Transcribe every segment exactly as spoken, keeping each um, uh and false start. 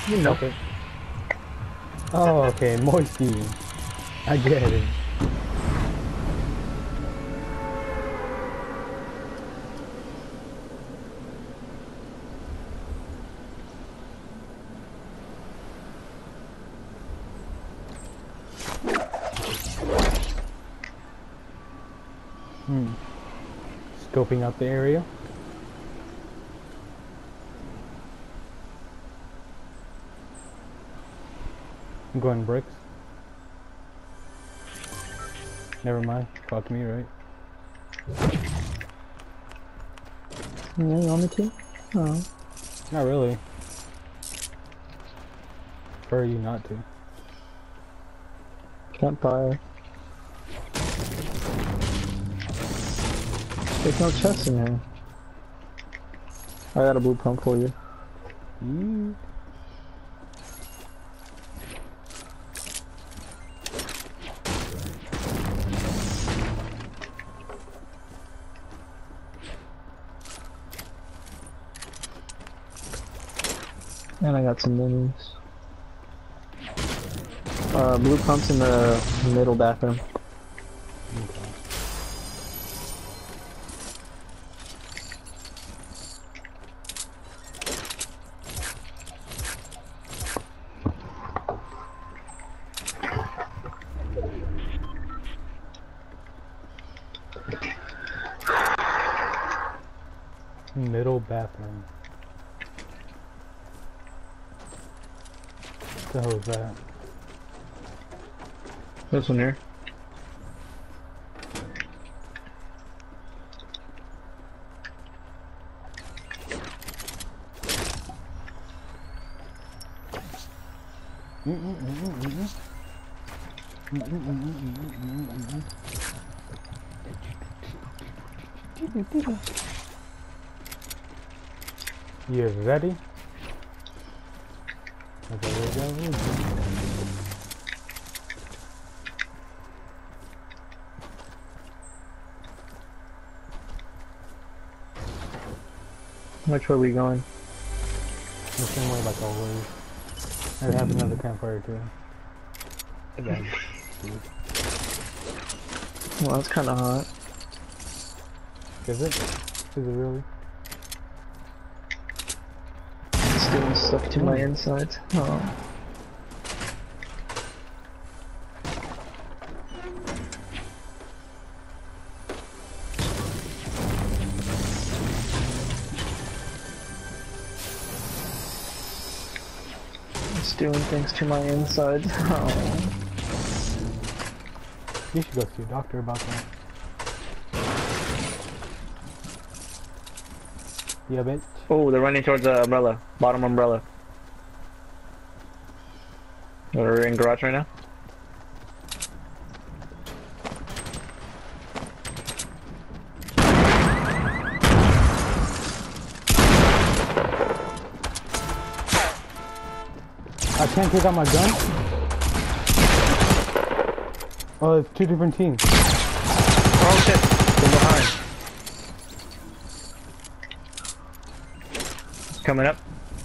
You know. Okay. Oh, okay, moisty. I get it. Hmm. Scoping out the area. I'm going bricks. Never mind. Fuck me, right? Yeah, you want me to? Oh. Not really. Prefer you not to. Campfire. There's no chest in here. I got a blue pump for you. Mm. And I got some minis. Uh, blue pumps in the middle bathroom. Okay. Middle bathroom. What the hell is that? This one here. You ready? Okay, we go. Which way are we going? The same way like always. I have another campfire too. Again. Well, that's kind of hot. Is it? Is it really? It's doing stuff to my insides. Oh. It's doing things to my insides. Oh. You should go see a doctor about that. Yeah, bitch. Oh, they're running towards the umbrella. Bottom umbrella. We're in garage right now. I can't take out my gun? Oh, it's two different teams. Oh shit! From behind. Coming up.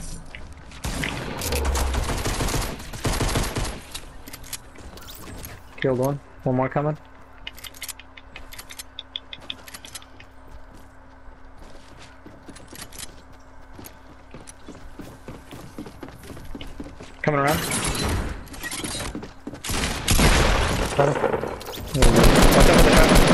Killed one. One more coming. Coming around. Got him. There we go. Watch out for the trap.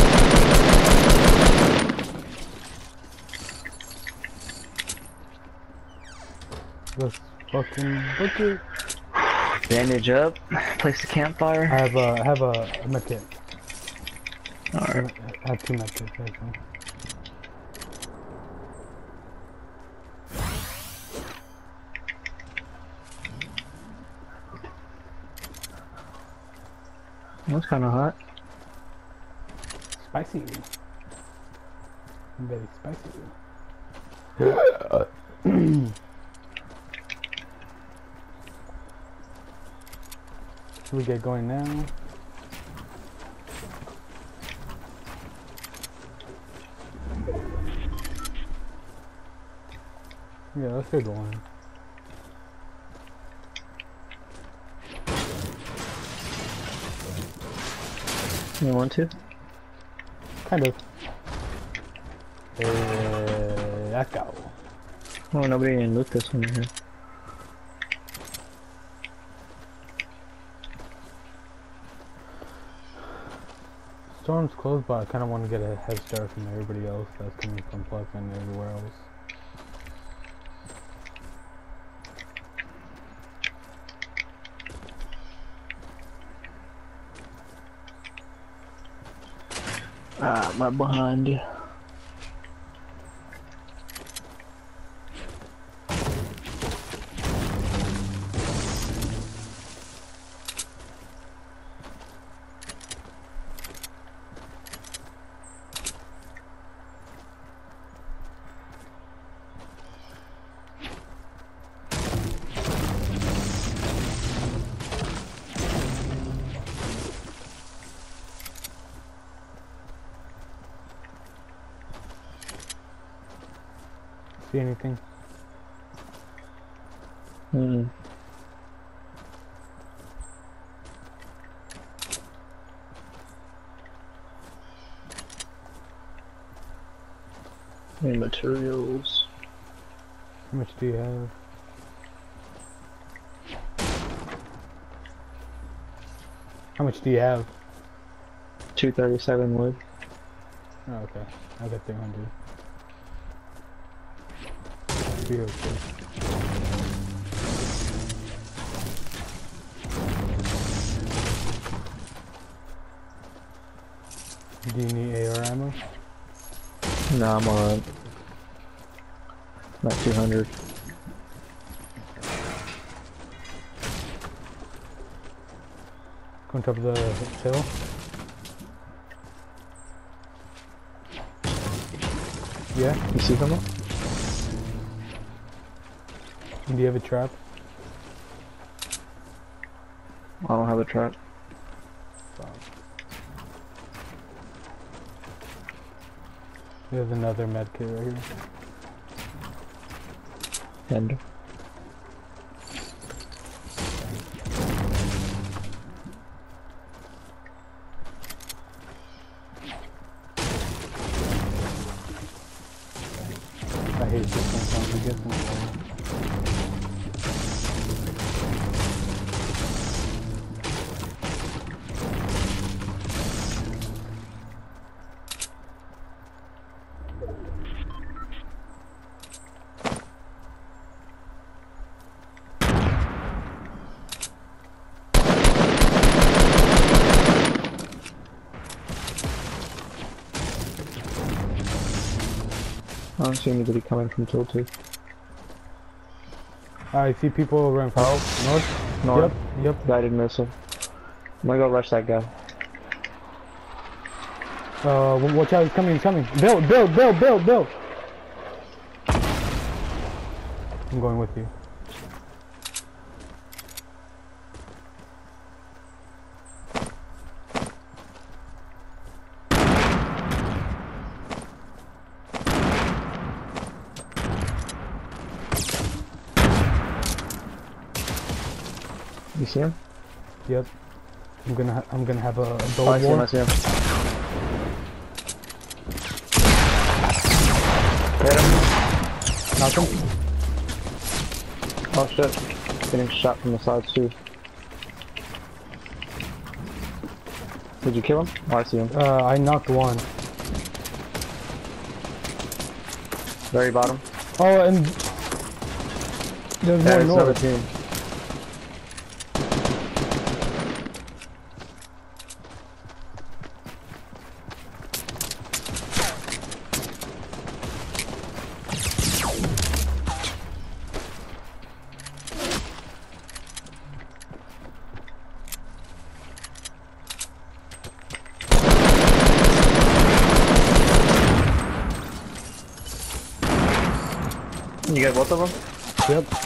Let's fucking book it. Bandage up. Place the campfire. I have a, I have a, a medkit. Alright. I have two medkits actually. That's kind of hot. Spicy. Very spicy. Should we get going now? Yeah, let's get going. You want to? Kind of. Uh, let's go. Oh, nobody even looked this one in here. Storm's close, but I kind of want to get a head start from everybody else that's coming from Plex and everywhere else. Ah, my behind you. See anything? Hmm. Any materials? How much do you have? How much do you have? two thirty-seven wood. Oh, okay. I got three hundred. three oh six. Do you need A R ammo? Nah, I'm alright. Not two hundred. Go on top of the hill. Yeah? You see someone? Do you have a trap? I don't have a trap. There's another med kit right here. And I hate this sometimes. It gets in the way. I don't see anybody coming from Tool two. I see people running from north. North. Yep, yep. Guided missile. I'm gonna go rush that guy. Uh, w- watch out, he's coming, he's coming. Build, build, build, build, build. I'm going with you. You see him? Yep. I'm gonna, ha I'm gonna have a, a Oh, gold I see him, I war. see him. Hit him. Knock him. Oh shit. Getting shot from the sides too. Did you kill him? Oh, I see him. Uh, I knocked one. Very bottom. Oh, and there's Yeah, more it's another north. team. You got both of them? Yep.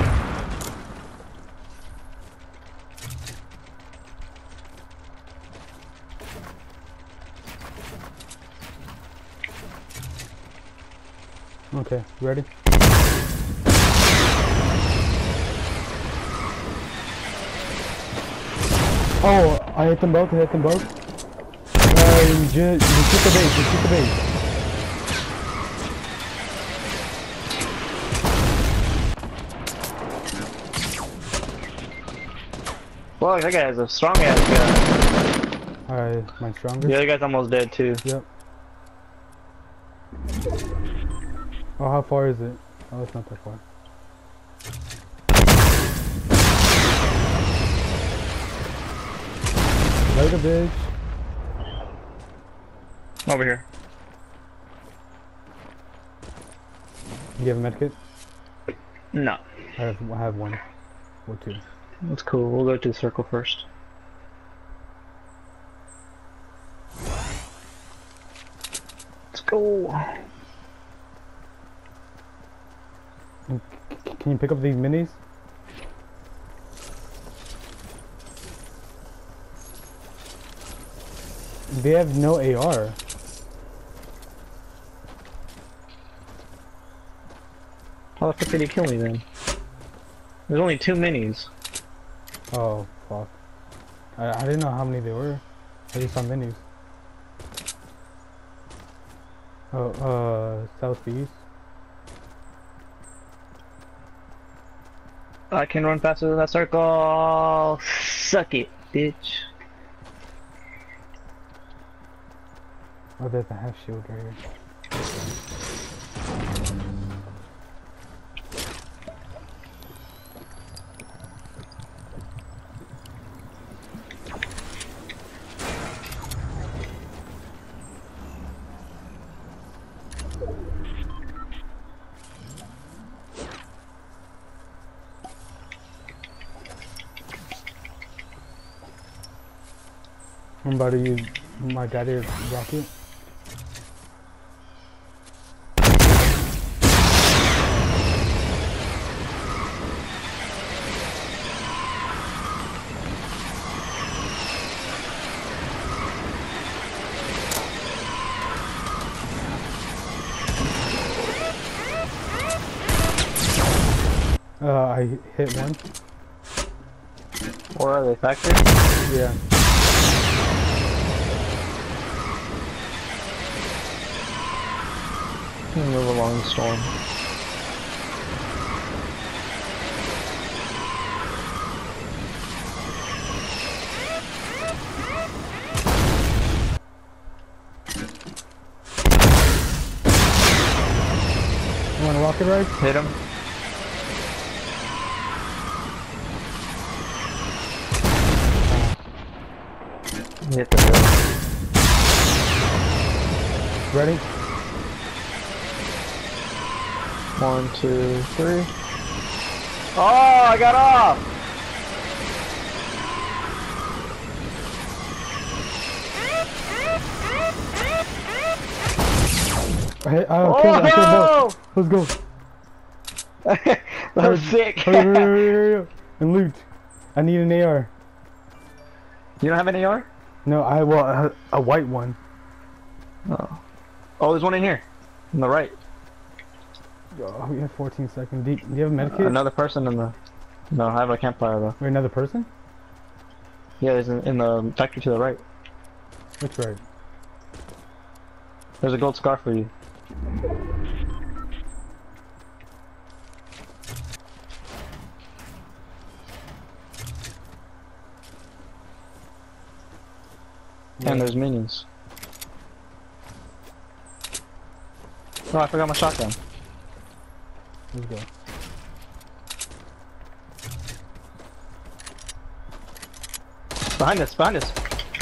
Okay, ready? Oh, I hit them both, I hit them both. you just, you shoot the base, you shoot the base. Well, that guy has a strong ass gun. Alright, mine stronger? The other guy's almost dead too. Yep. Oh, how far is it? Oh, it's not that far. Later, bitch. Over here. Do you have a medkit? No. I have, I have one. Or two. That's cool. We'll go to the circle first. Let's go. Can you pick up these minis? They have no A R. How the fuck did he kill me then? There's only two minis. Oh, fuck. I, I didn't know how many there were. I just saw minis. Oh, uh, southeast. I can run faster than that circle. Suck it, bitch. Oh, there's a half shield right here. I'm about to use my guided rocket. Uh, I hit one. Where are they? Factory? Yeah. I'm gonna move along the storm. You want a rocket ride? Hit him. Hit the hill. Ready? One, two, three. Oh, I got off! Hey, I'll kill, I'll kill both. Let's go. That was sick. Hurry, hurry, hurry, hurry, hurry. And loot. I need an A R. You don't have an A R? No, I well a, a white one. Oh. Oh, there's one in here. On the right. Oh, we have fourteen seconds. Do you, do you have a medkit? Another person in the... No, I have a campfire though. Wait, another person? Yeah, there's in, in the factory to the right. Which right? There's a gold scar for you. Yeah. And there's minions. Oh, I forgot my shotgun. Let's go. Behind us, behind us.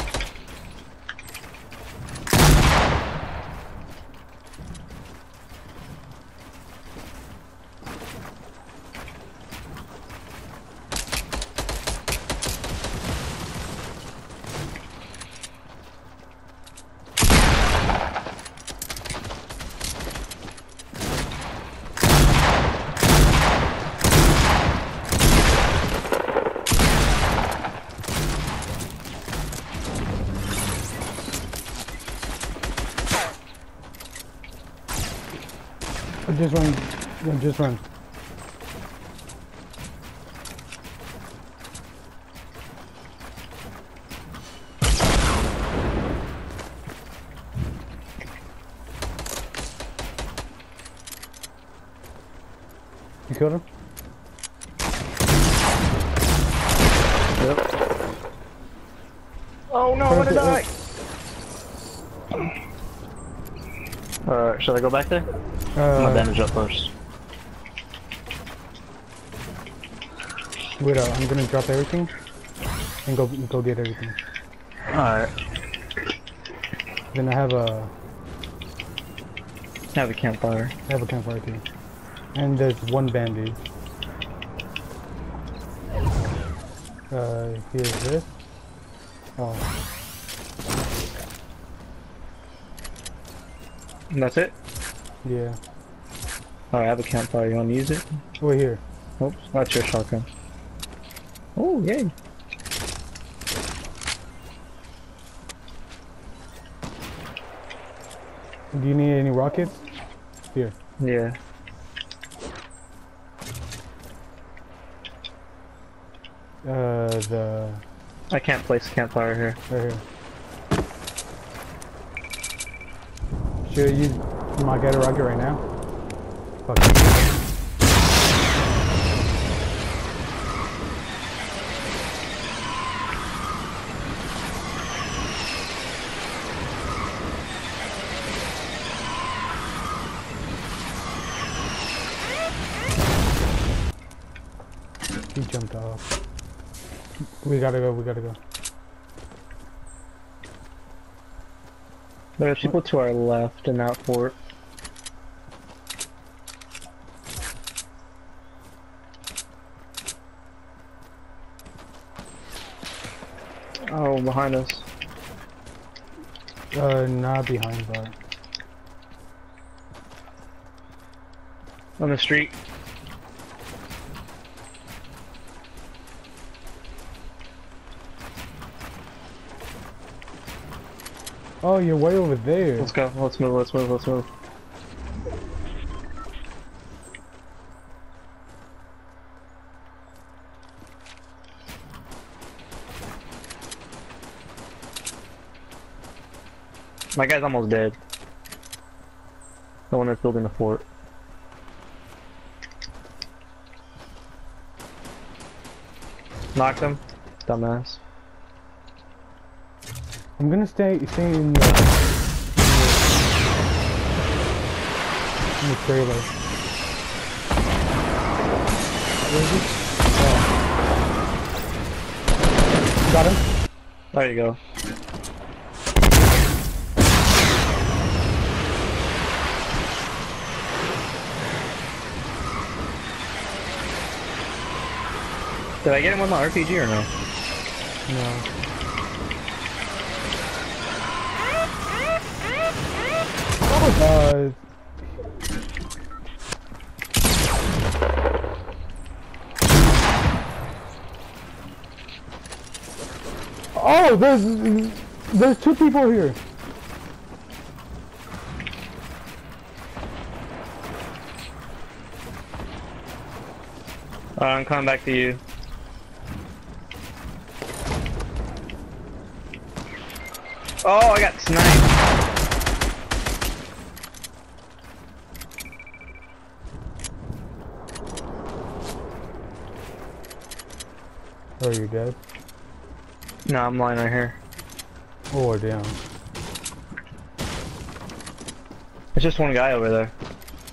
Just run. Yeah, just run. You killed him? Yep. Oh no, I'm gonna die! Uh, should I go back there? Uh, I'm gonna bandage up first. Wait, uh, I'm gonna drop everything and go go get everything. Alright. Then I have a I have a campfire. I have a campfire too, and there's one bandage. Uh, here's this. Oh, And that's it? yeah. Alright, I have a campfire. You wanna use it? Wait here. Oops, that's your shotgun. Oh, yay! Do you need any rockets? Here. Yeah. Uh, the I can't place a campfire here. right here. Should I use my get a rocket right now? Fuck it. He jumped off. We gotta go, we gotta go. There's people to our left in that fort. Oh, behind us. Uh, not behind, but... On the street. Oh, you're way over there. Let's go. Let's move. Let's move. Let's move. My guy's almost dead. The one that's building the fort. Knocked him. Dumbass. I'm gonna stay, stay in the, in the trailer. Where is he? Oh. Got him? There you go. Did I get him with my R P G or no? No. Uh, oh, there's there's two people here. Uh, I'm coming back to you. Oh, I got sniped. Oh, you're dead? No, I'm lying right here. Oh, damn. It's just one guy over there.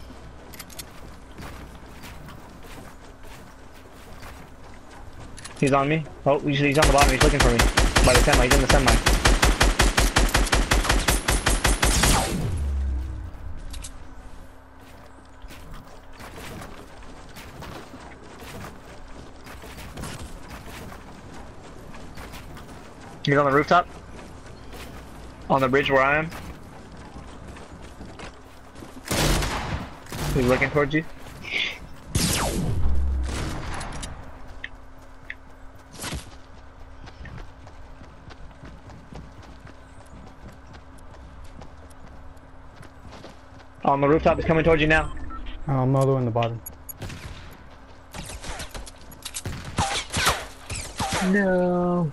He's on me. Oh, he's he's on the bottom. He's looking for me. By the semi. He's in the semi. He's on the rooftop. On the bridge where I am. He's looking towards you. On the rooftop, he's coming towards you now. Oh, I'm all the way in the bottom. No.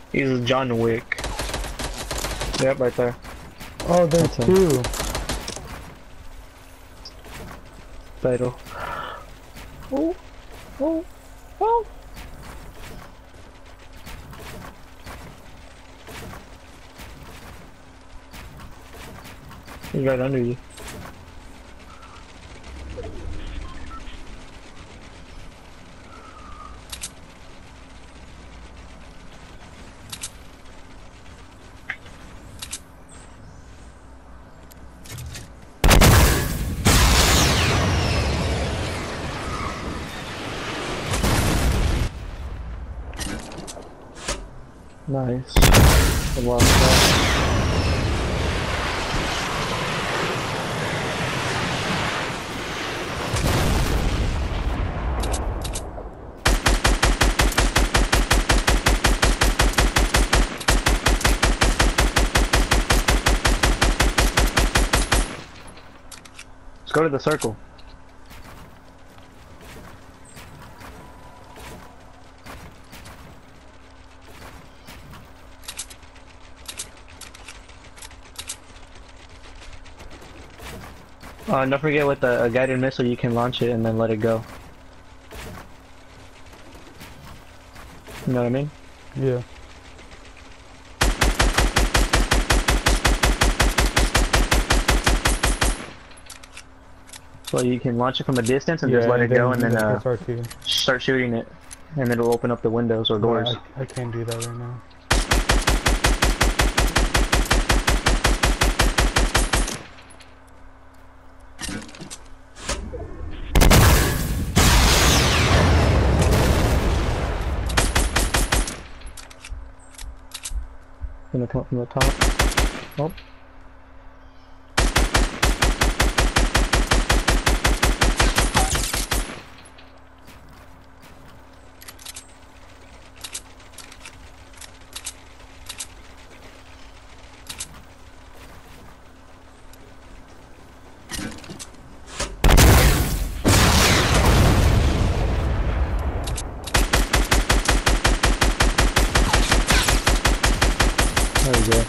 He's John Wick. Yep, right there. Oh, there's That's him. two. Title. Oh, oh, oh. He's right under you. Nice. Good luck, bro. Let's go to the circle. Uh, don't forget with the, a guided missile you can launch it and then let it go. You know what I mean? Yeah. So you can launch it from a distance and yeah, just let it go and then uh, press R two. start shooting it. And it'll open up the windows or doors. No, I, I can't do that right now. Gonna come up from the top. Oh. There you go.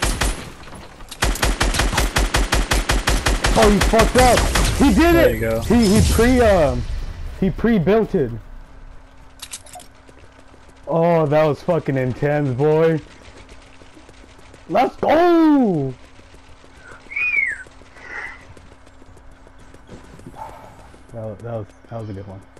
Oh, he fucked up! He did There it! you go. He he pre um he pre-built it. Oh, that was fucking intense, boy. Let's go! That was, that was that was a good one.